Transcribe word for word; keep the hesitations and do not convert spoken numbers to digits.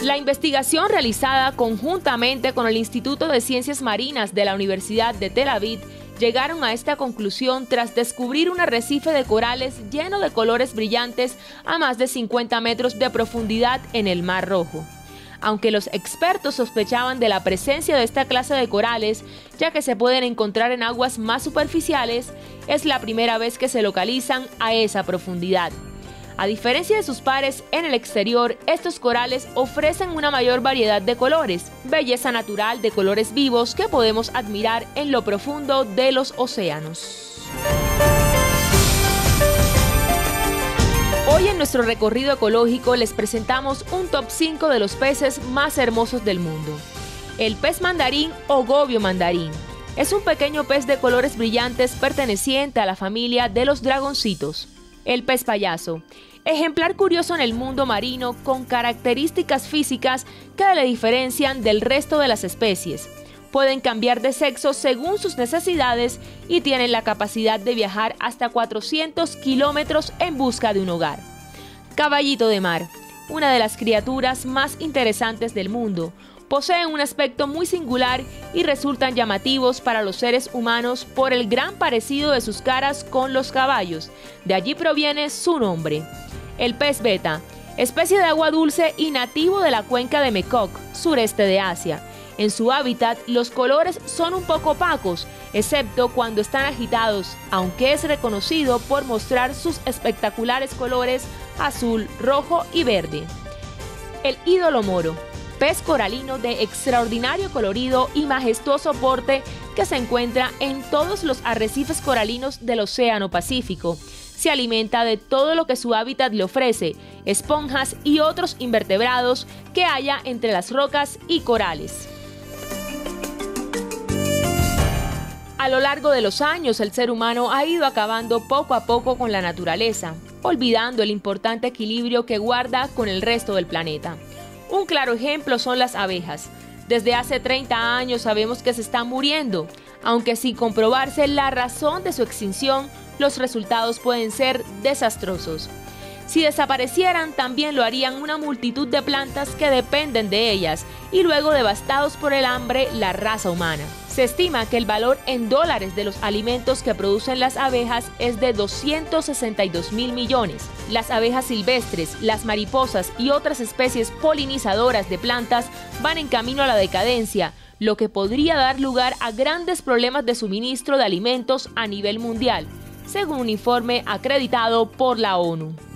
La investigación realizada conjuntamente con el Instituto de Ciencias Marinas de la Universidad de Tel Aviv llegaron a esta conclusión tras descubrir un arrecife de corales lleno de colores brillantes a más de cincuenta metros de profundidad en el Mar Rojo. Aunque los expertos sospechaban de la presencia de esta clase de corales, ya que se pueden encontrar en aguas más superficiales, es la primera vez que se localizan a esa profundidad. A diferencia de sus pares en el exterior, estos corales ofrecen una mayor variedad de colores, belleza natural de colores vivos que podemos admirar en lo profundo de los océanos. Hoy en nuestro recorrido ecológico les presentamos un top cinco de los peces más hermosos del mundo. El pez mandarín o gobio mandarín es un pequeño pez de colores brillantes perteneciente a la familia de los dragoncitos. El pez payaso, ejemplar curioso en el mundo marino con características físicas que le diferencian del resto de las especies. Pueden cambiar de sexo según sus necesidades y tienen la capacidad de viajar hasta cuatrocientos kilómetros en busca de un hogar. Caballito de mar, una de las criaturas más interesantes del mundo. Poseen un aspecto muy singular y resultan llamativos para los seres humanos por el gran parecido de sus caras con los caballos. De allí proviene su nombre. El pez beta, especie de agua dulce y nativo de la cuenca de Mekong, sureste de Asia. En su hábitat, los colores son un poco opacos, excepto cuando están agitados, aunque es reconocido por mostrar sus espectaculares colores azul, rojo y verde. El ídolo moro, pez coralino de extraordinario colorido y majestuoso porte que se encuentra en todos los arrecifes coralinos del Océano Pacífico. Se alimenta de todo lo que su hábitat le ofrece, esponjas y otros invertebrados que haya entre las rocas y corales. A lo largo de los años, el ser humano ha ido acabando poco a poco con la naturaleza, olvidando el importante equilibrio que guarda con el resto del planeta. Un claro ejemplo son las abejas. Desde hace treinta años sabemos que se están muriendo, aunque sin comprobarse la razón de su extinción, los resultados pueden ser desastrosos. Si desaparecieran, también lo harían una multitud de plantas que dependen de ellas, y luego devastados por el hambre, la raza humana. Se estima que el valor en dólares de los alimentos que producen las abejas es de doscientos sesenta y dos mil millones. Las abejas silvestres, las mariposas y otras especies polinizadoras de plantas van en camino a la decadencia, lo que podría dar lugar a grandes problemas de suministro de alimentos a nivel mundial, según un informe acreditado por la ONU.